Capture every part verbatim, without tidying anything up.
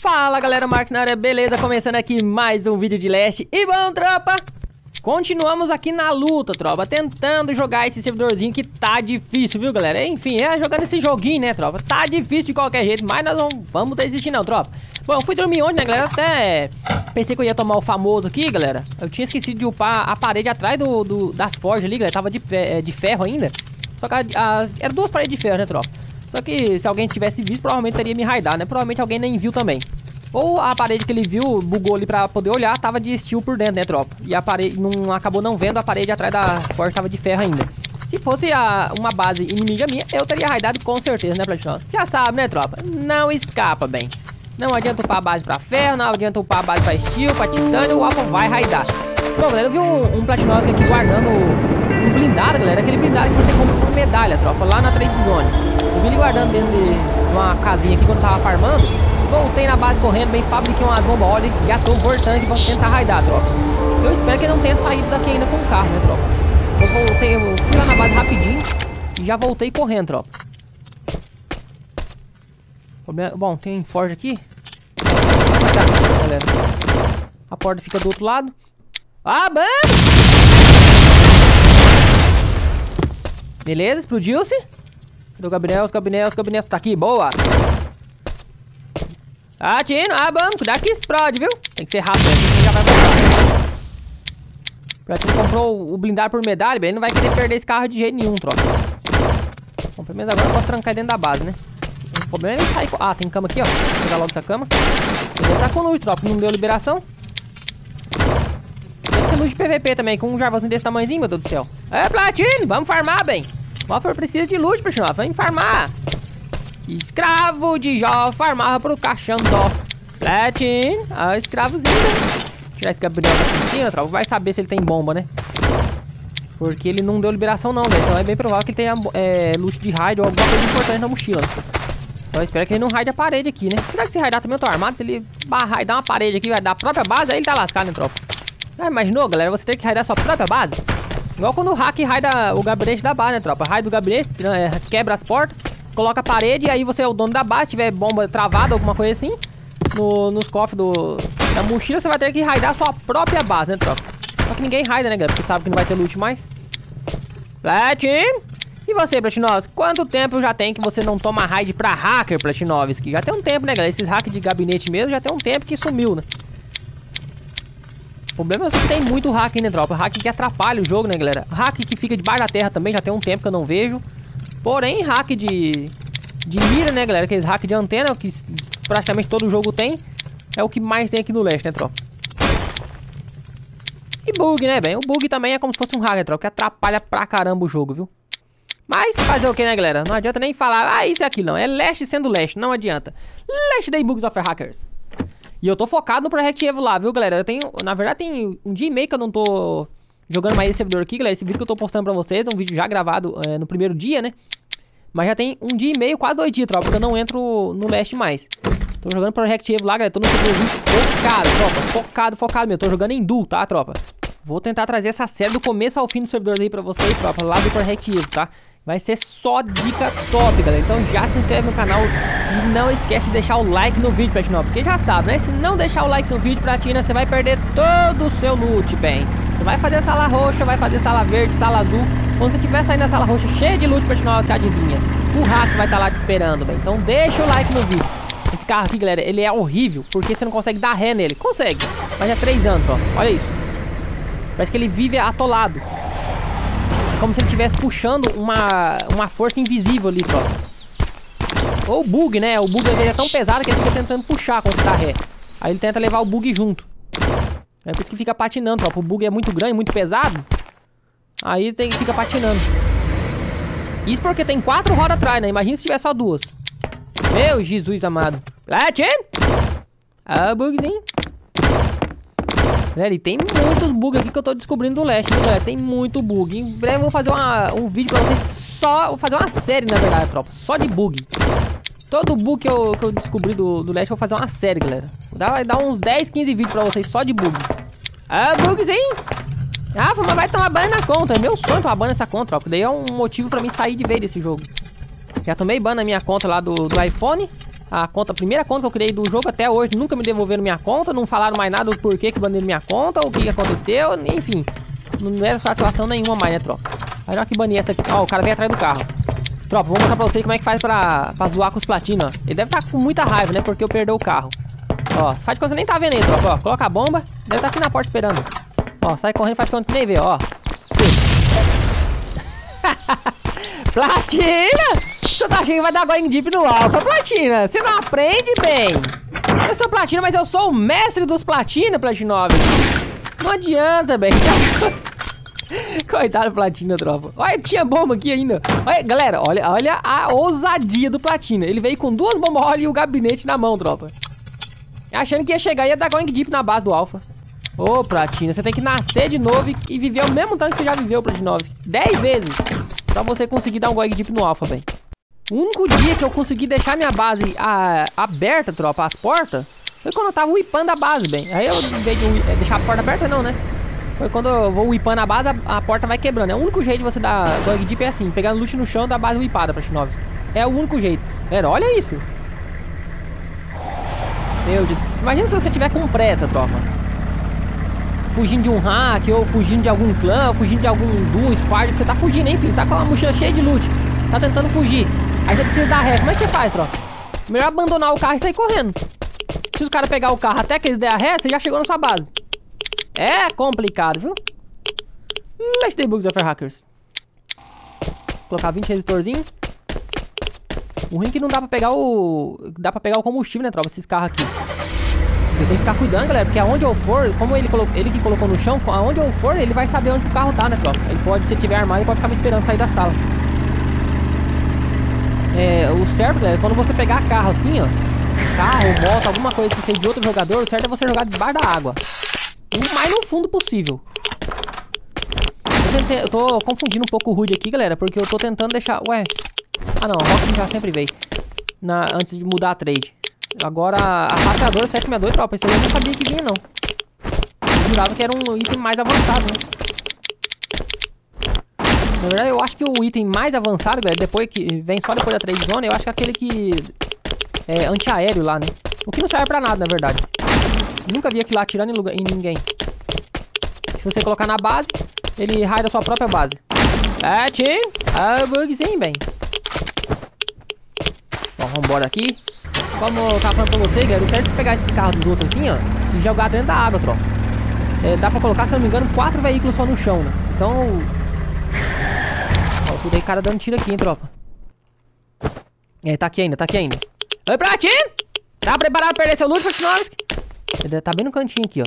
Fala galera, Marcos na área, beleza? Começando aqui mais um vídeo de Leste. E bom, tropa, continuamos aqui na luta, tropa, tentando jogar esse servidorzinho que tá difícil, viu galera? Enfim, é jogando esse joguinho, né, tropa? Tá difícil de qualquer jeito, mas nós não vamos desistir não, tropa. Bom, eu fui dormir ontem, né, galera? Até pensei que eu ia tomar o famoso aqui, galera. Eu tinha esquecido de upar a parede atrás do, do, das forjas ali, galera. Tava de, de ferro ainda. Só que a, a, eram duas paredes de ferro, né, tropa? Só que se alguém tivesse visto, provavelmente teria me raidado, né? Provavelmente alguém nem viu também. Ou a parede que ele viu, bugou ali pra poder olhar, tava de steel por dentro, né, tropa? E a parede, não acabou não vendo, a parede atrás das forjas tava de ferro ainda. Se fosse a, uma base inimiga minha, eu teria raidado com certeza, né, Platinose? Já sabe, né, tropa? Não escapa, bem. Não adianta upar a base pra ferro, não adianta upar a base pra steel, pra titânio, o alvo vai raidar. Bom, galera, eu vi um, um Platinose aqui guardando um blindado, galera. Aquele blindado que você compra por medalha, tropa, lá na Trade Zone. Eu vi ele guardando dentro de uma casinha aqui quando tava farmando. Voltei na base correndo, bem, fabriquei umas bombas, olha, já tô voltando e vou tentar raidar, tropa. Eu espero que ele não tenha saído daqui ainda com o carro, né, tropa? Eu voltei, eu fui lá na base rapidinho e já voltei correndo, tropa. Bom, tem forja aqui. Galera, a porta fica do outro lado. Ah, bam! Beleza, explodiu-se. Cadê o Gabriel? Os Gabriel, os Gabriel tá aqui, boa. Ah, Tino, ah, vamos, cuidado que explode, viu? Tem que ser rápido, a gente já vai voltar. Pra quem comprou o blindado por medalha, ele não vai querer perder esse carro de jeito nenhum, tropa. Bom, pelo menos agora eu posso trancar dentro da base, né? O problema é ele sair... Ah, tem cama aqui, ó. Vou pegar logo essa cama. Ele tá com luz, tropa, não deu liberação. Deve ser luz de P V P também, com um jarvãozinho desse tamanhozinho, meu Deus do céu. É, Platino, vamos farmar, bem. O Moffer precisa de luz, pessoal, vamos farmar. Escravo de Jó farmava pro caixão dó. Platino, ah, escravozinho. Vou tirar esse Gabriel daqui em cima, tropa. Vai saber se ele tem bomba, né? Porque ele não deu liberação não, velho. Então é bem provável que ele tenha é, loot de raid ou alguma coisa importante na mochila. Só espero que ele não raide a parede aqui, né? Será que se raidar também eu tô armado? Se ele raidar uma parede aqui, vai dar a própria base, aí ele tá lascado, né, tropa? Já imaginou, galera? Você ter que raidar a sua própria base? Igual quando o hack raida o gabinete da base, né, tropa? Raida o gabinete, é, quebra as portas, coloca a parede, e aí você é o dono da base. Se tiver bomba travada, alguma coisa assim, no, nos cofres do, da mochila, você vai ter que raidar a sua própria base, né, tropa? Só que ninguém raida, né, galera? Porque sabe que não vai ter loot mais. Platin! E você, Platinovski? Quanto tempo já tem que você não toma raid pra hacker, Platinovski? Já tem um tempo, né, galera? Esses hack de gabinete mesmo já tem um tempo que sumiu, né? O problema é que tem muito hack, né, tropa? Hack que atrapalha o jogo, né, galera? Hack que fica debaixo da terra também já tem um tempo que eu não vejo. Porém, hack de... de mira, né, galera? Aqueles hack de antena, que praticamente todo jogo tem. É o que mais tem aqui no Leste, né, tropa? E bug, né, bem? O bug também é como se fosse um hack, né, tropa? Que atrapalha pra caramba o jogo, viu? Mas fazer o que, né, galera? Não adianta nem falar, ah, isso e aquilo, não. É Leste sendo Leste, não adianta. Leste Day Bugs of Hackers. E eu tô focado no Project Evo lá, viu, galera? Eu tenho, na verdade, tem um dia e meio que eu não tô jogando mais esse servidor aqui, galera. Esse vídeo que eu tô postando pra vocês é um vídeo já gravado é, no primeiro dia, né? Mas já tem um dia e meio, quase dois dias, tropa, porque eu não entro no Leste mais. Tô jogando Project Evo lá, galera. Tô no servidorzinho focado, tropa. Focado, focado mesmo. Tô jogando em duo, tá, tropa? Vou tentar trazer essa série do começo ao fim do servidor aí pra vocês, tropa, lá do Project Evo, tá? Vai ser só dica top, galera. Então já se inscreve no canal e não esquece de deixar o like no vídeo, Platinum. Porque já sabe, né? Se não deixar o like no vídeo, Platina, você vai perder todo o seu loot, bem. Você vai fazer sala roxa, vai fazer sala verde, sala azul. Quando você estiver saindo da sala roxa cheia de loot, Platinum, que adivinha, o hack vai estar tá lá te esperando, bem. Então deixa o like no vídeo. Esse carro aqui, galera, ele é horrível, porque você não consegue dar ré nele. Consegue, mas é três anos, ó. Olha isso. Parece que ele vive atolado. É como se ele estivesse puxando uma, uma força invisível ali, tropa. Ou bug, né? O bug dele é tão pesado que ele fica tentando puxar quando você dá ré. Aí ele tenta levar o bug junto. É por isso que fica patinando, tropa. O bug é muito grande, muito pesado. Aí tem, fica patinando. Isso porque tem quatro rodas atrás, né? Imagina se tiver só duas. Meu Jesus amado. Platin! Ah, bugzinho. Galera, e tem muitos bugs aqui que eu tô descobrindo do Leste, né, galera? Tem muito bug. Em breve eu vou fazer uma, um vídeo pra vocês só... Vou fazer uma série, na verdade, tropa. Só de bug. Todo bug que eu, que eu descobri do, do Leste eu vou fazer uma série, galera. Vai dar uns dez, quinze vídeos pra vocês só de bug. Ah, bugzinho. Ah, mas vai tomar banho na conta. É meu sonho tomar banho nessa conta, tropa. Daí é um motivo pra mim sair de vez desse jogo. Já tomei ban na minha conta lá do, do iPhone. A conta, a primeira conta que eu criei do jogo até hoje, nunca me devolveram minha conta, não falaram mais nada do porquê que baniram minha conta, o que, que aconteceu, enfim. Não era satisfação nenhuma mais, né, tropa? Aí na que banir essa aqui. Ó, o cara veio atrás do carro. Tropa, vou mostrar pra vocês como é que faz pra, pra zoar com os platinos, ó. Ele deve estar com muita raiva, né, porque eu perdi o carro. Ó, faz de conta que você nem tá vendo aí, tropa, ó. Coloca a bomba, deve estar aqui na porta esperando. Ó, sai correndo, faz de conta que nem vê, ó. Platina! Você tá achando que vai dar going deep no alfa, Platina? Você não aprende bem. Eu sou Platina, mas eu sou o mestre dos Platina, Platinovski. Não adianta, bem. Coitado do Platina, tropa. Olha, tinha bomba aqui ainda. Olha, galera, olha, olha a ousadia do Platina. Ele veio com duas bombas rola e o gabinete na mão, tropa. Achando que ia chegar e ia dar going deep na base do alfa. Ô, Platina, você tem que nascer de novo e, e viver o mesmo tanto que você já viveu, Platinovski. Dez vezes. Pra você conseguir dar um going deep no alfa, velho. O único dia que eu consegui deixar minha base a, aberta, tropa, as portas, foi quando eu tava whipando a base, bem. Aí eu, em vez de é, deixar a porta aberta, não, né? Foi quando eu vou whipando a base, a, a porta vai quebrando. É o único jeito de você dar going deep é assim, pegando loot no chão da base whipada, Platinovski. É o único jeito. Galera, olha isso. Meu Deus. Imagina se você tiver com pressa, tropa. Fugindo de um hack, ou fugindo de algum clã, ou fugindo de algum duo, squad, que você tá fugindo, hein, filho? Você tá com uma mochila cheia de loot. Tá tentando fugir. Aí você precisa dar ré. Como é que você faz, tropa? Melhor abandonar o carro e sair correndo. Se os caras pegar o carro até que eles der a ré, você já chegou na sua base. É complicado, viu? Let's day bugs of hackers. Colocar vinte resistorzinho. O ruim é que não dá pra pegar o... Dá pra pegar o combustível, né, tropa? Esses carros aqui. Eu tenho que ficar cuidando, galera, porque aonde eu for, como ele, colocou, ele que colocou no chão, aonde eu for, ele vai saber onde o carro tá, né, tropa? Ele pode, se tiver armado, ele pode ficar me esperando sair da sala. É, o certo, galera, quando você pegar carro assim, ó, carro, moto, alguma coisa que seja de outro jogador, o certo é você jogar debaixo da água. O mais no fundo possível. Eu, tentei, eu tô confundindo um pouco o H U D aqui, galera, porque eu tô tentando deixar... Ué... Ah, não, a Rock já sempre veio. Na, antes de mudar a trade. Agora, a rastreadora sete sessenta e dois, tropa, isso aí eu não sabia que vinha, não. Eu jurava que era um item mais avançado, né? Na verdade, eu acho que o item mais avançado, galera, depois que vem só depois da trade zone, eu acho que é aquele que... É antiaéreo lá, né? O que não serve pra nada, na verdade. Nunca vi aquilo lá atirando em, lugar, em ninguém. Se você colocar na base, ele raia da sua própria base. É, tchim. Ah, bugzinho, bem. Bom, vambora aqui. Como eu tava falando pra você, galera, o certo é pegar esses carros dos outros assim, ó, e jogar dentro da água, tropa. É, dá pra colocar, se eu não me engano, quatro veículos só no chão, né? Então... Ó, escutei cara dando tiro aqui, hein, tropa. É, tá aqui ainda, tá aqui ainda. Oi, Platin! Tá preparado pra perder seu loot, Platinovski? Ele tá bem no cantinho aqui, ó.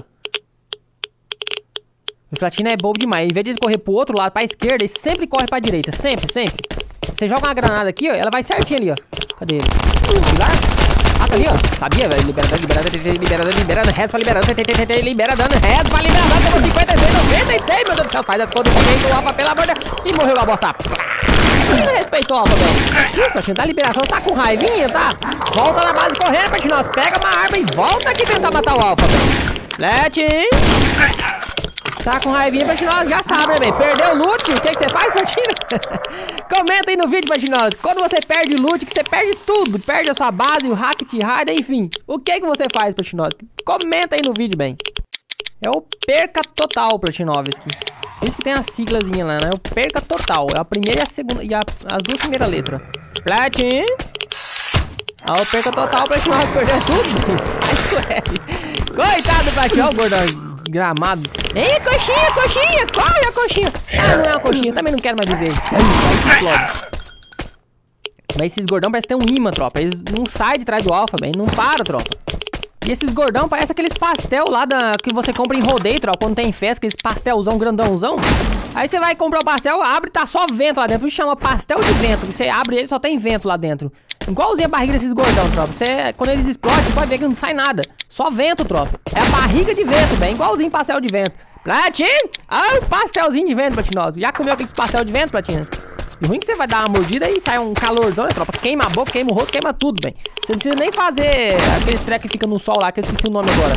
O Platina é bobo demais. Em vez de ele correr pro outro lado, pra esquerda, ele sempre corre pra direita. Sempre, sempre. Você joga uma granada aqui, ó, ela vai certinho ali, ó. Cadê ele? Ligar? Ah, tá ali, ó. Sabia, velho. Libera dano, libera dano, libera dano, libera dano, reto pra liberar dano, libera dano, reto pra liberar dano. Temos cinquenta e seis, noventa e seis, meu Deus do céu. Faz as contas do alfa, pelo amor de Deus. E morreu a bosta. Ele não respeitou o alfa, velho. Isso, Platina, dá liberação. Tá com raivinha, tá? Volta na base correndo, Platina. Pega uma arma e volta aqui tentar matar o alfa, velho. Letin. Tá com raivinha, Platinovski, já sabe, né, bem? Perdeu o loot, o que, que você faz, Platina? Comenta aí no vídeo, Platinovski. Quando você perde loot, que você perde tudo. Perde a sua base, o hack te raida, enfim. O que, que você faz, Platinovski? Comenta aí no vídeo, bem. É o perca total, Platinovski. Por isso que tem a siglazinha lá, né? É o perca total. É a primeira e a segunda, e a, as duas primeiras letras. Platin. Ah, o perca total, Platinovski perdeu tudo. Ai, coitado do Platin, ó o gordão gramado. Ei, coxinha, coxinha, corre a coxinha. Ah, não é uma coxinha, também não quero mais viver. Aí, aí explode. Mas esses gordão parece ter um imã, tropa. Eles não saem de trás do alfa, bem, não para, tropa. E esses gordão parece aqueles pastel lá da, que você compra em rodeio, tropa, quando tem festa, aqueles pastelzão grandãozão. Aí você vai comprar o pastel, abre e tá só vento lá dentro. Isso chama pastel de vento. Você abre ele, só tem vento lá dentro. Igualzinho a barriga desses gordão, tropa. Você, quando eles explodem, você pode ver que não sai nada. Só vento, tropa. É a barriga de vento, bem. Igualzinho pastel de vento. Platin! Ah, pastelzinho de vento, Platinovski. Já comeu aqueles pastel de vento, Platina? O ruim é que você vai dar uma mordida e sai um calorzão, né, tropa? Queima a boca, queima o rosto, queima tudo, bem. Você não precisa nem fazer aqueles treco que fica no sol lá, que eu esqueci o nome agora.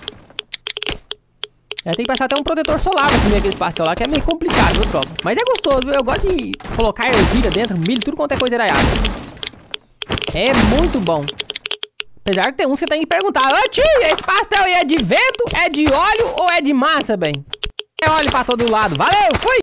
É, tem que passar até um protetor solar pra comer aqueles pastel lá, que é meio complicado, viu, tropa? Mas é gostoso, viu? Eu gosto de colocar ervilha dentro, milho, tudo quanto é coisa iraiada. É muito bom. Apesar que tem uns que tem que perguntar: ô tio, esse pastel aí é de vento, é de óleo ou é de massa, bem? É óleo pra todo lado. Valeu, fui!